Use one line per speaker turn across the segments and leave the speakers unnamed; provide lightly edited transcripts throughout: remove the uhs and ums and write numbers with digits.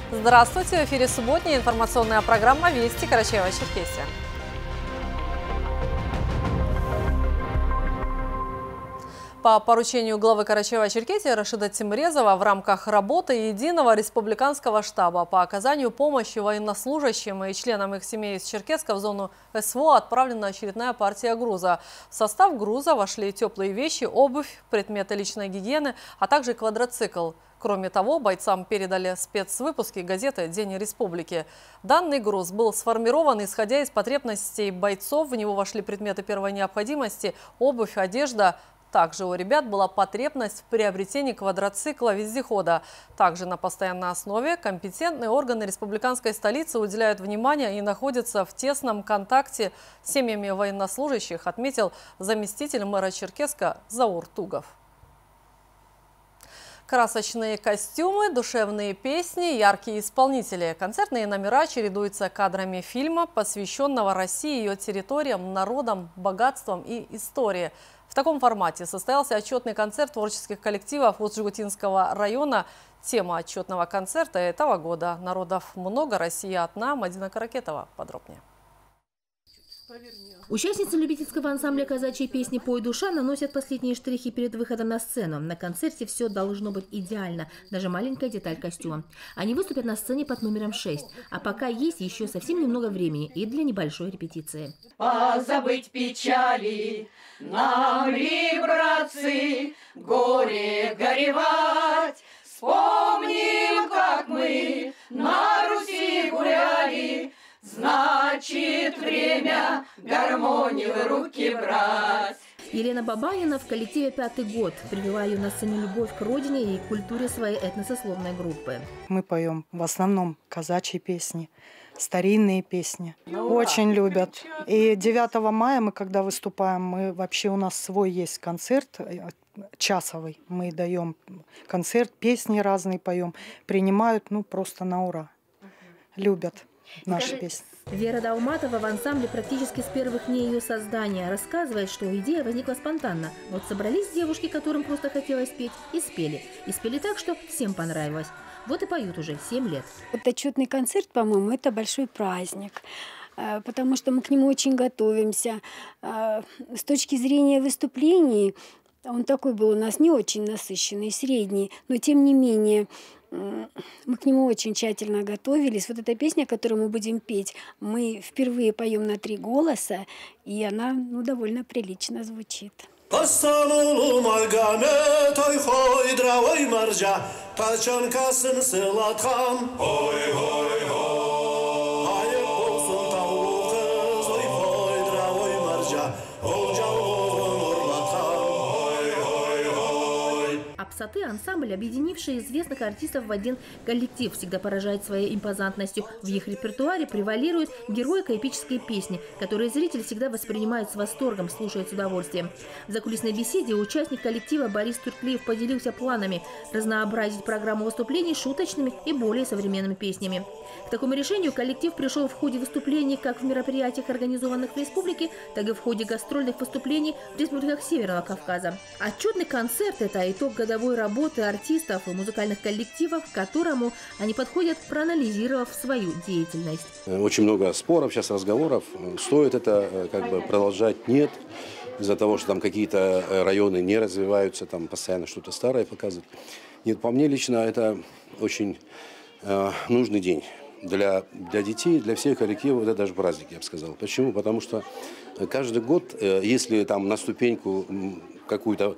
Здравствуйте! В эфире субботняя информационная программа «Вести Карачаево-Черкесия». По поручению главы Карачаева-Черкесии Рашида Тимрезова в рамках работы Единого республиканского штаба по оказанию помощи военнослужащим и членам их семей из Черкесска в зону СВО отправлена очередная партия груза. В состав груза вошли теплые вещи, обувь, предметы личной гигиены, а также квадроцикл. Кроме того, бойцам передали спецвыпуски газеты «День Республики». Данный груз был сформирован, исходя из потребностей бойцов. В него вошли предметы первой необходимости, обувь, одежда. Также у ребят была потребность в приобретении квадроцикла-вездехода. Также на постоянной основе компетентные органы республиканской столицы уделяют внимание и находятся в тесном контакте с семьями военнослужащих, отметил заместитель мэра Черкесска Заур Тугов. Красочные костюмы, душевные песни, яркие исполнители. Концертные номера чередуются кадрами фильма, посвященного России, ее территориям, народам, богатствам и истории. В таком формате состоялся отчетный концерт творческих коллективов Усть-Жгутинского района. Тема отчетного концерта этого года «Народов много, Россия одна». Мадина Каракетова подробнее.
Участницы любительского ансамбля казачьей песни «Пой, душа» наносят последние штрихи перед выходом на сцену. На концерте все должно быть идеально, даже маленькая деталь костюма. Они выступят на сцене под номером 6, а пока есть еще совсем немного времени и для небольшой репетиции.
Позабыть печали, нам ли, братцы, горе горевать, вспомним, как мы на Руси гуляли. Значит, время гармонию в руки брать.
Елена Бабанина в коллективе 5-й год, прививая ее на сцене любовь к родине и культуре своей этносословной группы.
Мы поем в основном казачьи песни, старинные песни. Очень любят. И 9 мая мы, когда выступаем, у нас свой есть концерт часовый. Мы даем концерт, песни разные поем. Принимают просто на ура. Любят наши песни.
Вера Далматова в ансамбле практически с первых дней ее создания рассказывает, что идея возникла спонтанно. Вот собрались девушки, которым просто хотелось петь, и спели. И спели так, что всем понравилось. Вот и поют уже 7 лет.
Вот отчетный концерт, по-моему, это большой праздник, потому что мы к нему очень готовимся. С точки зрения выступлений, он такой был у нас не очень насыщенный, средний, но тем не менее мы к нему очень тщательно готовились. Вот эта песня, которую мы будем петь, мы впервые поем на 3 голоса, и она довольно прилично звучит.
Апсаты – ансамбль, объединивший известных артистов в один коллектив, всегда поражает своей импозантностью. В их репертуаре превалируют героико-эпические песни, которые зритель всегда воспринимает с восторгом, слушает с удовольствием. В закулисной беседе участник коллектива Борис Турклиев поделился планами разнообразить программу выступлений шуточными и более современными песнями. К такому решению коллектив пришел в ходе выступлений как в мероприятиях, организованных в республике, так и в ходе гастрольных выступлений в республиках Северного Кавказа. Отчетный концерт – это итог годовой работы артистов и музыкальных коллективов, к которому они подходят, проанализировав свою деятельность.
Очень много споров, сейчас разговоров. Стоит это продолжать? Нет. Из-за того, что там какие-то районы не развиваются, там постоянно что-то старое показывают. Нет, по мне лично это очень нужный день. Для детей, для всех коллективов, это даже праздник, я бы сказал. Почему? Потому что каждый год, если там на ступеньку какую-то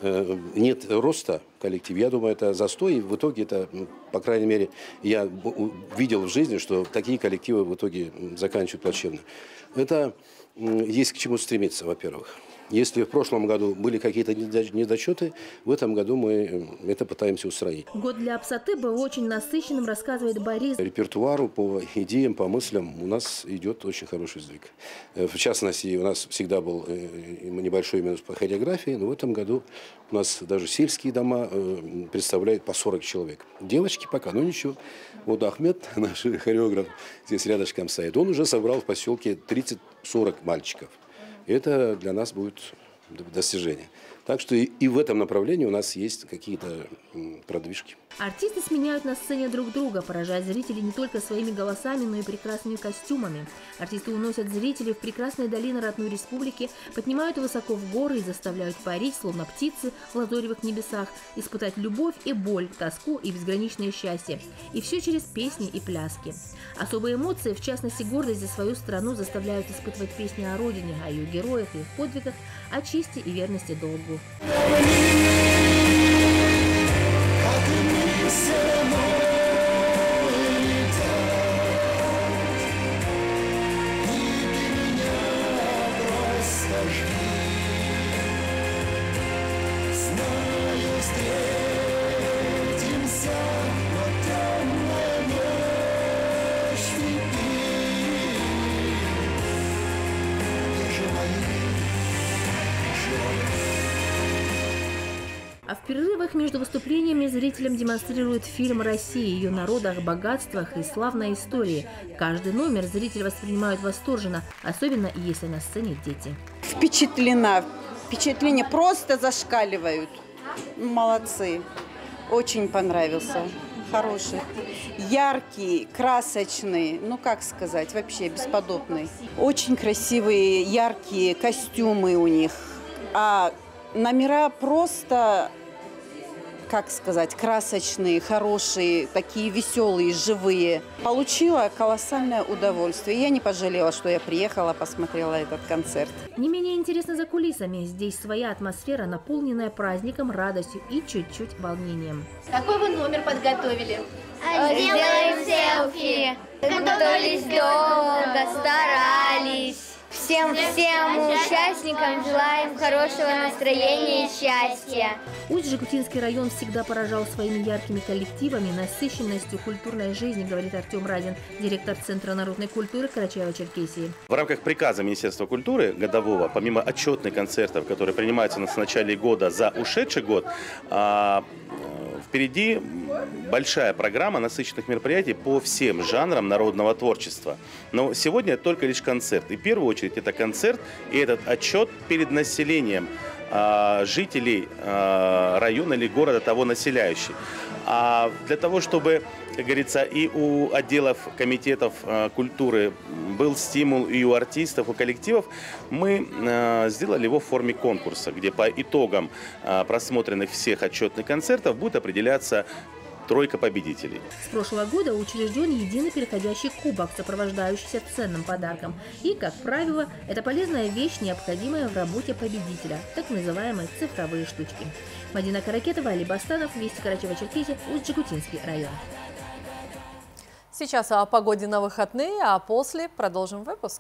нет роста в коллективе, я думаю, это застой. И в итоге это, по крайней мере, я видел в жизни, что такие коллективы в итоге заканчивают плачевно. Это есть к чему стремиться, во-первых. Если в прошлом году были какие-то недочеты, в этом году мы это пытаемся устранить.
Год для Апсаты был очень насыщенным, рассказывает Борис.
Репертуару, по идеям, по мыслям у нас идет очень хороший сдвиг. В частности, у нас всегда был небольшой минус по хореографии, но в этом году у нас даже сельские дома представляют по 40 человек. Девочки пока, но ничего. Вот Ахмед, наш хореограф, здесь рядышком стоит, он уже собрал в поселке 30-40 мальчиков. Это для нас будет достижение. Так что и в этом направлении у нас есть какие-то продвижки.
Артисты сменяют на сцене друг друга, поражая зрителей не только своими голосами, но и прекрасными костюмами. Артисты уносят зрителей в прекрасные долины родной республики, поднимают высоко в горы и заставляют парить, словно птицы в лазоревых небесах, испытать любовь и боль, тоску и безграничное счастье. И все через песни и пляски. Особые эмоции, в частности гордость за свою страну, заставляют испытывать песни о родине, о ее героях и их подвигах, о чести и верности долгу. А в перерывах между выступлениями зрителям демонстрируют фильм «Россия», ее народах, богатствах и славной истории. Каждый номер зрители воспринимают восторженно, особенно если на сцене дети.
Впечатлена. Впечатления просто зашкаливают. Молодцы. Очень понравился. Хороший. Яркий, красочный. Ну, как сказать, вообще бесподобный. Очень красивые, яркие костюмы у них. А номера просто, как сказать, красочные, хорошие, такие веселые, живые. Получила колоссальное удовольствие. Я не пожалела, что я приехала, посмотрела этот концерт.
Не менее интересно за кулисами. Здесь своя атмосфера, наполненная праздником, радостью и чуть-чуть волнением.
Какой вы номер подготовили?
Сделаем селфи. Готовились долго, старались. Всем участникам желаем хорошего настроения и счастья.
Усть-Жигутинский район всегда поражал своими яркими коллективами, насыщенностью культурной жизни, говорит Артем Разин, директор Центра народной культуры Карачаево-Черкесии.
В рамках приказа Министерства культуры годового, помимо отчетных концертов, которые принимаются в начале года за ушедший год, впереди большая программа насыщенных мероприятий по всем жанрам народного творчества. Но сегодня только лишь концерт. И в первую очередь это концерт и этот отчет перед населением, жителей района или города того населяющих. А для того, чтобы, как говорится, и у отделов комитетов культуры был стимул, и у артистов, у коллективов, мы сделали его в форме конкурса, где по итогам просмотренных всех отчетных концертов будет определяться тройка победителей.
С прошлого года учрежден единый переходящий кубок, сопровождающийся ценным подарком. И, как правило, это полезная вещь, необходимая в работе победителя, так называемые цифровые штучки. Мадина Каракетова, Али Бастанов, Вести, Карачаево-Черкесия, Усть-Жигутинский район.
Сейчас о погоде на выходные, а после продолжим выпуск.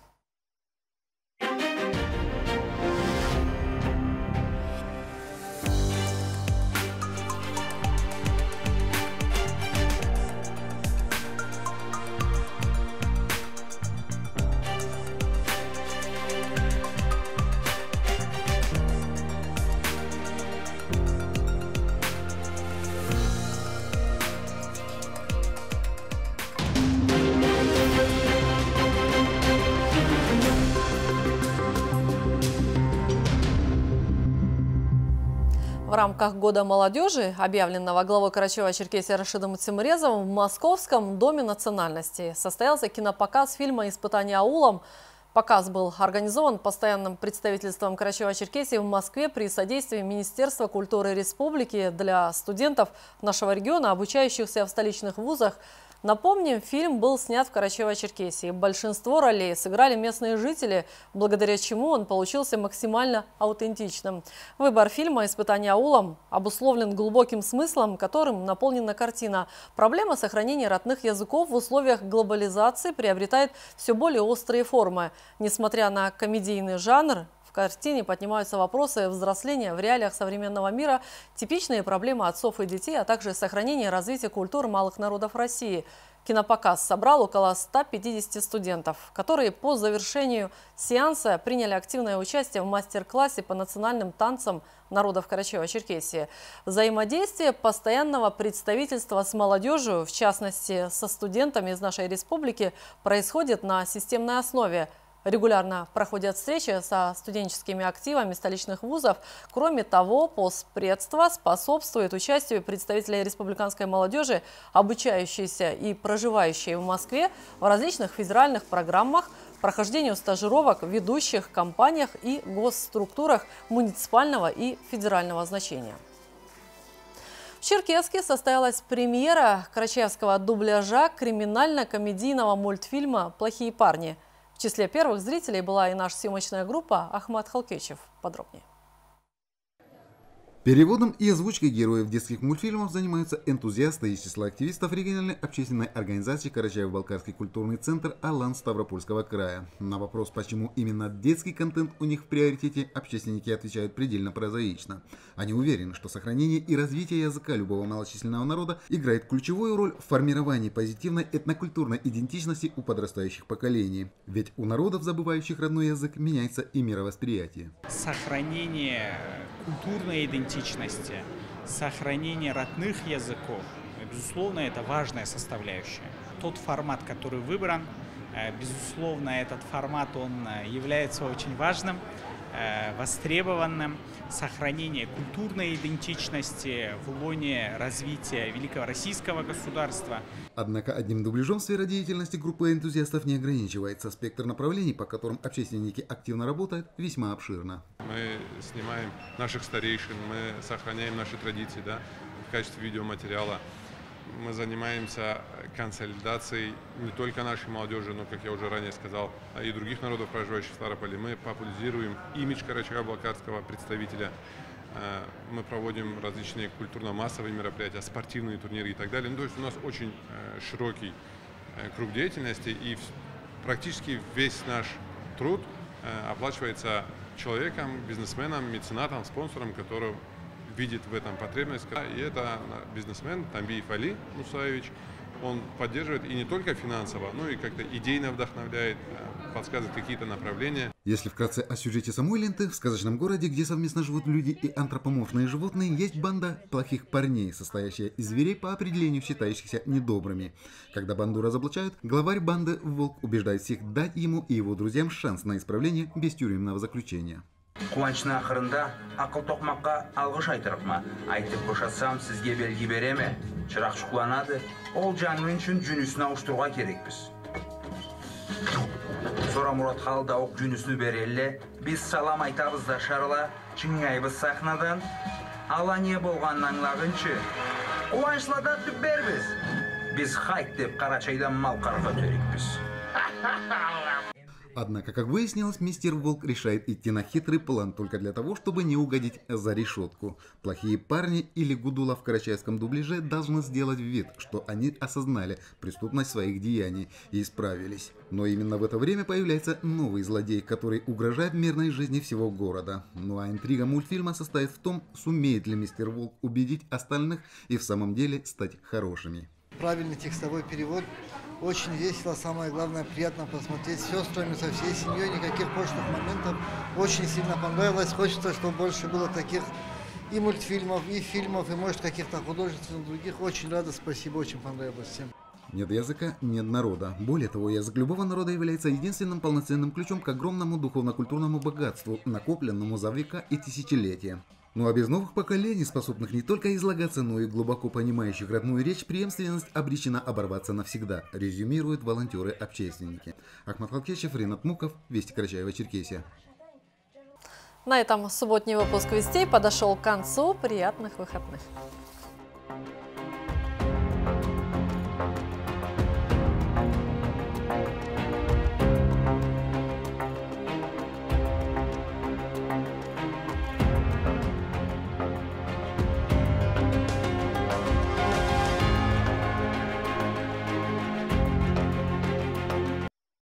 В рамках Года молодежи, объявленного главой Карачаево-Черкесии Рашидом Тимирезовым, в Московском доме национальностей состоялся кинопоказ фильма «Испытание аулом». Показ был организован постоянным представительством Карачаево-Черкесии в Москве при содействии Министерства культуры Республики для студентов нашего региона, обучающихся в столичных вузах. Напомним, фильм был снят в Карачаево-Черкесии. Большинство ролей сыграли местные жители, благодаря чему он получился максимально аутентичным. Выбор фильма «Испытание аулом» обусловлен глубоким смыслом, которым наполнена картина. Проблема сохранения родных языков в условиях глобализации приобретает все более острые формы. Несмотря на комедийный жанр, в картине поднимаются вопросы взросления в реалиях современного мира, типичные проблемы отцов и детей, а также сохранение и развитие культуры малых народов России. Кинопоказ собрал около 150 студентов, которые по завершению сеанса приняли активное участие в мастер-классе по национальным танцам народов Карачаево-Черкесии. Взаимодействие постоянного представительства с молодежью, в частности со студентами из нашей республики, происходит на системной основе. Регулярно проходят встречи со студенческими активами столичных вузов. Кроме того, постпредство способствует участию представителей республиканской молодежи, обучающейся и проживающей в Москве, в различных федеральных программах, прохождению стажировок в ведущих компаниях и госструктурах муниципального и федерального значения. В Черкесске состоялась премьера карачаевского дубляжа криминально-комедийного мультфильма «Плохие парни». В числе первых зрителей была и наша съемочная группа Ахмат Халкечев. Подробнее.
Переводом и озвучкой героев детских мультфильмов занимаются энтузиасты из числа активистов региональной общественной организации Карачаево-Балкарский культурный центр «Алан» Ставропольского края. На вопрос, почему именно детский контент у них в приоритете, общественники отвечают предельно прозаично. Они уверены, что сохранение и развитие языка любого малочисленного народа играет ключевую роль в формировании позитивной этнокультурной идентичности у подрастающих поколений. Ведь у народов, забывающих родной язык, меняется и мировосприятие.
Сохранение культурной идентичности, сохранение родных языков, безусловно, это важная составляющая. Тот формат, который выбран, безусловно, этот формат, он является очень важным, востребованным. Сохранение культурной идентичности в лоне развития великого российского государства.
Однако одним дубляжом сфера деятельности группы энтузиастов не ограничивается. Спектр направлений, по которым общественники активно работают, весьма обширно.
Мы снимаем наших старейшин, мы сохраняем наши традиции, да, в качестве видеоматериала. Мы занимаемся консолидацией не только нашей молодежи, но, как я уже ранее сказал, и других народов, проживающих в Ставрополе. Мы популяризируем имидж Карачаево-Балкарского представителя. Мы проводим различные культурно-массовые мероприятия, спортивные турниры и так далее. Ну, то есть у нас очень широкий круг деятельности, и практически весь наш труд оплачивается человеком, бизнесменом, меценатом, спонсором, который видит в этом потребность. И это бизнесмен Тамбиев Али Мусаевич. Он поддерживает и не только финансово, но и как-то идейно вдохновляет, подсказывает какие-то направления.
Если вкратце о сюжете самой ленты, в сказочном городе, где совместно живут люди и антропоморфные животные, есть банда плохих парней, состоящая из зверей, по определению считающихся недобрыми. Когда банду разоблачают, главарь банды Волк убеждает всех дать ему и его друзьям шанс на исправление без тюремного заключения.
Қуанышның ақырында ақыл тоқмаққа алғыш айтырық ма? Айтып бошатсам сізге белгі бере ме? Шырақ шұқланады, ол жанның үшін жүнісін ауыстыруға керекпіз. Сора Мұрат қалда оқ жүнісіні берелі, біз салам айтабыз да шарыла, чыңайбыз сахнадан. Ала не болғанын аңлағыншы, қуанышылада түп бербіз. Біз хайт деп Қарачайдан мал қарға төрекпіз.
Однако, как выяснилось, мистер Волк решает идти на хитрый план только для того, чтобы не угодить за решетку. Плохие парни или Гудула в карачаевском дубляже должны сделать вид, что они осознали преступность своих деяний и исправились. Но именно в это время появляется новый злодей, который угрожает мирной жизни всего города. Ну а интрига мультфильма состоит в том, сумеет ли мистер Волк убедить остальных и в самом деле стать хорошими.
Правильный текстовой перевод. Очень весело, самое главное, приятно посмотреть с сестрами, со всей семьей, никаких пошлых моментов. Очень сильно понравилось. Хочется, чтобы больше было таких и мультфильмов, и фильмов, и, может, каких-то художественных других. Очень рада, спасибо, очень понравилось всем.
Нет языка – нет народа. Более того, язык любого народа является единственным полноценным ключом к огромному духовно-культурному богатству, накопленному за века и тысячелетия. Ну а без новых поколений, способных не только излагаться, но и глубоко понимающих родную речь, преемственность обречена оборваться навсегда, резюмируют волонтеры-общественники. Ахмат Халкечев, Ринат Муков, Вести Карачаево-Черкесия.
На этом субботний выпуск «Вестей» подошел к концу. Приятных выходных!